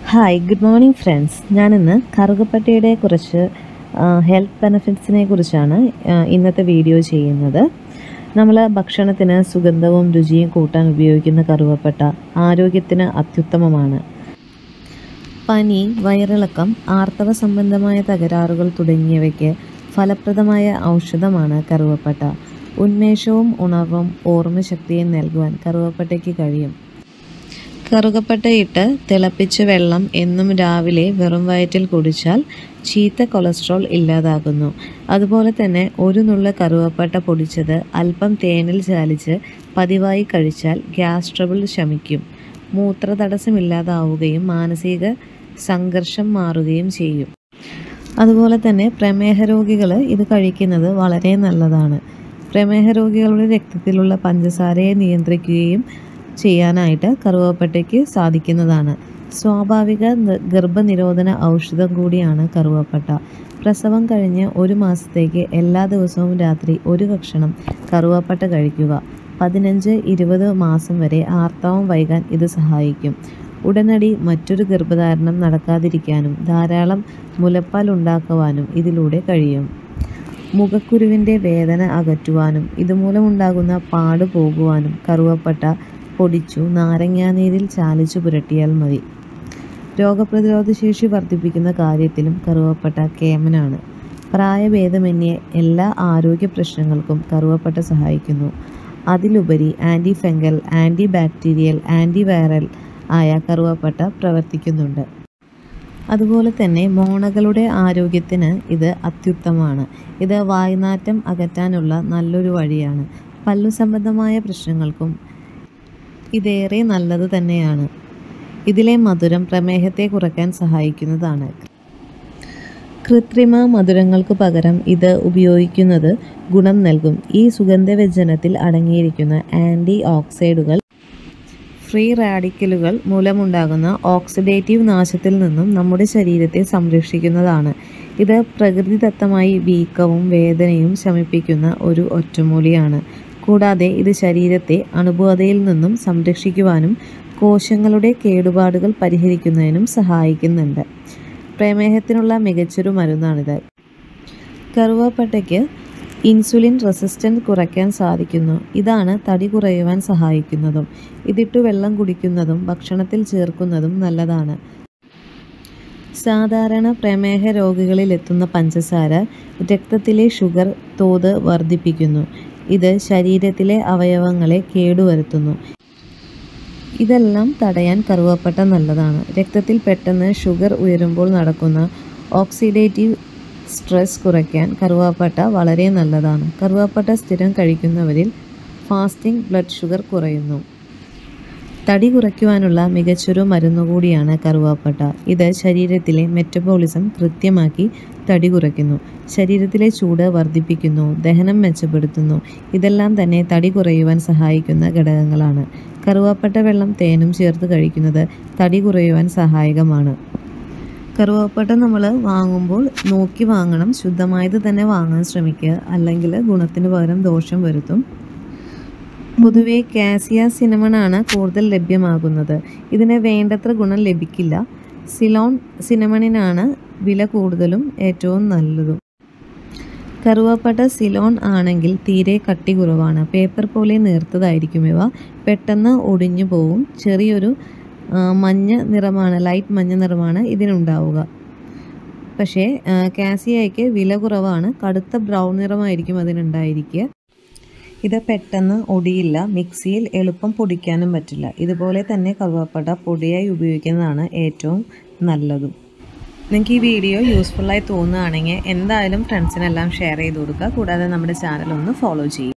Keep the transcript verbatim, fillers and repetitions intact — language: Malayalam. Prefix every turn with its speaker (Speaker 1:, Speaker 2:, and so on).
Speaker 1: Hi good morning friends. ഞാനിന്ന് കറുകപ്പട്ടയുടെ കുറച്ച് ഹെൽത്ത് ബെനിഫിറ്റ്സിനെ കുറിച്ചാണ് ഇന്നത്തെ വീഡിയോ ചെയ്യുന്നത്. നമ്മൾ ഭക്ഷണത്തിന് സുഗന്ധവും രുചിയും കൂട്ടാൻ ഉപയോഗിക്കുന്ന കറുവപ്പട്ട ആരോഗ്യത്തിന് അത്യുത്തമമാണ്. പനി, വയറിളക്കം, ആർത്തവ സംബന്ധമായ തകരാറുകൾ തുടങ്ങിയവയ്ക്ക് ഫലപ്രദമായ ഔഷധമാണ് കറുവപ്പട്ട. ഉന്മേഷവും ഉണർവും ഓർമ്മശക്തിയും നൽകുവാൻ കറുവപ്പട്ടയ്ക്ക് കഴിയും. കറുകപ്പട്ടയിട്ട് തിളപ്പിച്ച വെള്ളം എന്നും രാവിലെ വെറും വയറ്റിൽ കുടിച്ചാൽ ചീത്ത കൊളസ്ട്രോൾ ഇല്ലാതാകുന്നു. അതുപോലെ തന്നെ ഒരു നുള്ള കറുവപ്പട്ട പൊടിച്ചത് അല്പം തേനിൽ ചാലിച്ച് പതിവായി കഴിച്ചാൽ ഗ്യാസ് ട്രബിൾ ശമിക്കും. മൂത്രതടസ്സമില്ലാതാവുകയും മാനസിക സംഘർഷം മാറുകയും ചെയ്യും. അതുപോലെ തന്നെ പ്രമേഹ രോഗികൾ ഇത് കഴിക്കുന്നത് വളരെ നല്ലതാണ്. പ്രമേഹ രോഗികളുടെ രക്തത്തിലുള്ള പഞ്ചസാരയെ നിയന്ത്രിക്കുകയും ചെയ്യാനായിട്ട് കറുവപ്പട്ടയ്ക്ക് സാധിക്കുന്നതാണ്. സ്വാഭാവിക ഗർഭനിരോധന ഔഷധം കൂടിയാണ് കറുവപ്പട്ട. പ്രസവം കഴിഞ്ഞ് ഒരു മാസത്തേക്ക് എല്ലാ ദിവസവും രാത്രി ഒരു കഷണം കറുവപ്പട്ട കഴിക്കുക. പതിനഞ്ച് ഇരുപത് മാസം വരെ ആർത്തവം വൈകാൻ ഇത് സഹായിക്കും. ഉടനടി മറ്റൊരു ഗർഭധാരണം നടക്കാതിരിക്കാനും ധാരാളം മുലപ്പാൽ ഉണ്ടാക്കുവാനും ഇതിലൂടെ കഴിയും. മുഖക്കുരുവിൻ്റെ വേദന അകറ്റുവാനും ഇതുമൂലമുണ്ടാകുന്ന പാട് പോകുവാനും കറുവപ്പട്ട പൊടിച്ചു നാരങ്ങാനീരിൽ ചാലിച്ചു പുരട്ടിയാൽ മതി. രോഗപ്രതിരോധ ശേഷി വർദ്ധിപ്പിക്കുന്ന കാര്യത്തിലും കറുവപ്പട്ട കേമനാണ്. പ്രായഭേദമന്യേ എല്ലാ ആരോഗ്യ പ്രശ്നങ്ങൾക്കും കറുവപ്പട്ട സഹായിക്കുന്നു. അതിലുപരി anti fungal, anti bacterial, anti viral ആയ കറുവപ്പട്ട പ്രവർത്തിക്കുന്നുണ്ട്. അതുപോലെ തന്നെ മോണകളുടെ ആരോഗ്യത്തിന് ഇത് അത്യുത്തമമാണ്. ഇത് വായ്നാറ്റം അകറ്റാനുള്ള നല്ലൊരു വഴിയാണ്. പല്ലു സംബന്ധമായ പ്രശ്നങ്ങൾക്കും ഇതേറെ നല്ലത് തന്നെയാണ്. ഇതിലെ മധുരം പ്രമേഹത്തെ കുറയ്ക്കാൻ സഹായിക്കുന്നതാണ്. കൃത്രിമ മധുരങ്ങൾക്ക് പകരം ഇത് ഉപയോഗിക്കുന്നത് ഗുണം നൽകും. ഈ സുഗന്ധവ്യഞ്ജനത്തിൽ അടങ്ങിയിരിക്കുന്ന ആൻറ്റി ഓക്സൈഡുകൾ ഫ്രീ റാഡിക്കലുകൾ മൂലമുണ്ടാകുന്ന ഓക്സിഡേറ്റീവ് നാശത്തിൽ നിന്നും നമ്മുടെ ശരീരത്തെ സംരക്ഷിക്കുന്നതാണ്. ഇത് പ്രകൃതിദത്തമായി വീക്കവും വേദനയും ശമിപ്പിക്കുന്ന ഒരു ഒറ്റമൂലിയാണ്. കൂടാതെ ഇത് ശരീരത്തെ അണുബാധയിൽ നിന്നും സംരക്ഷിക്കുവാനും കോശങ്ങളുടെ കേടുപാടുകൾ പരിഹരിക്കുന്നതിനും സഹായിക്കുന്നുണ്ട്. പ്രമേഹത്തിനുള്ള മികച്ചൊരു മരുന്നാണിത്. കറുവപ്പട്ടയ്ക്ക് ഇൻസുലിൻ റെസിസ്റ്റൻസ് കുറയ്ക്കാൻ സാധിക്കുന്നു. ഇതാണ് തടി കുറയുവാൻ സഹായിക്കുന്നതും. ഇതിട്ടു വെള്ളം കുടിക്കുന്നതും ഭക്ഷണത്തിൽ ചേർക്കുന്നതും നല്ലതാണ്. സാധാരണ പ്രമേഹ രോഗികളിലെത്തുന്ന പഞ്ചസാര രക്തത്തിലെ ഷുഗർ തോത് വർദ്ധിപ്പിക്കുന്നു. ഇത് ശരീരത്തിലെ അവയവങ്ങളെ കേടുവരുത്തുന്നു. ഇതെല്ലാം തടയാൻ കറുവപ്പട്ട നല്ലതാണ്. രക്തത്തിൽ പെട്ടെന്ന് ഷുഗർ ഉയരുമ്പോൾ നടക്കുന്ന ഓക്സിഡേറ്റീവ് സ്ട്രെസ് കുറയ്ക്കാൻ കറുവപ്പട്ട വളരെ നല്ലതാണ്. കറുവപ്പട്ട സ്ഥിരം കഴിക്കുന്നവരിൽ ഫാസ്റ്റിംഗ് ബ്ലഡ് ഷുഗർ കുറയുന്നു. തടി കുറയ്ക്കുവാനുള്ള മികച്ചൊരു മരുന്നുകൂടിയാണ് കറുവപ്പട്ട. ഇത് ശരീരത്തിലെ മെറ്റബോളിസം കൃത്യമാക്കി തടി കുറയ്ക്കുന്നു. ശരീരത്തിലെ ചൂട് വർദ്ധിപ്പിക്കുന്നു. ദഹനം മെച്ചപ്പെടുത്തുന്നു. ഇതെല്ലാം തന്നെ തടി കുറയുവാൻ സഹായിക്കുന്ന ഘടകങ്ങളാണ്. കറുവപ്പട്ട വെള്ളം തേനും ചേർത്ത് കഴിക്കുന്നത് തടി കുറയുവാൻ സഹായകമാണ്. കറുവപ്പട്ട നമ്മൾ വാങ്ങുമ്പോൾ നോക്കി വാങ്ങണം. ശുദ്ധമായത് തന്നെ വാങ്ങാൻ ശ്രമിക്കുക. അല്ലെങ്കിൽ ഗുണത്തിന് പകരം ദോഷം വരുത്തും. പൊതുവെ കാസിയ സിനമണാണ് കൂടുതൽ ലഭ്യമാകുന്നത്. ഇതിന് വേണ്ടത്ര ഗുണം ലഭിക്കില്ല. സിലോൺ സിനമണിനാണ് വില കൂടുതലും ഏറ്റവും നല്ലതും. കറുവപ്പട്ട സിലോൺ ആണെങ്കിൽ തീരെ കട്ടി കുറവാണ്. പേപ്പർ പോലെ നേർത്തതായിരിക്കും. ഇവ പെട്ടെന്ന് ഒടിഞ്ഞു പോവും. ചെറിയൊരു മഞ്ഞ നിറമാണ്, ലൈറ്റ് മഞ്ഞ നിറമാണ് ഇതിനുണ്ടാവുക. പക്ഷേ കാസിയയ്ക്ക് വില കുറവാണ്. കടുത്ത ബ്രൗൺ നിറമായിരിക്കും അതിനുണ്ടായിരിക്കുക. ഇത് പെട്ടെന്ന് ഒടിയില്ല. മിക്സിയിൽ എളുപ്പം പൊടിക്കാനും പറ്റില്ല. ഇതുപോലെ തന്നെ കറുവപ്പട്ട പൊടിയായി ഉപയോഗിക്കുന്നതാണ് ഏറ്റവും നല്ലതും. നിങ്ങൾക്ക് ഈ വീഡിയോ യൂസ്ഫുള്ളായി തോന്നുകയാണെങ്കിൽ എന്തായാലും ഫ്രണ്ട്സിനെല്ലാം ഷെയർ ചെയ്ത് കൊടുക്കുക. കൂടാതെ നമ്മുടെ ചാനൽ ഒന്ന് ഫോളോ ചെയ്യുക.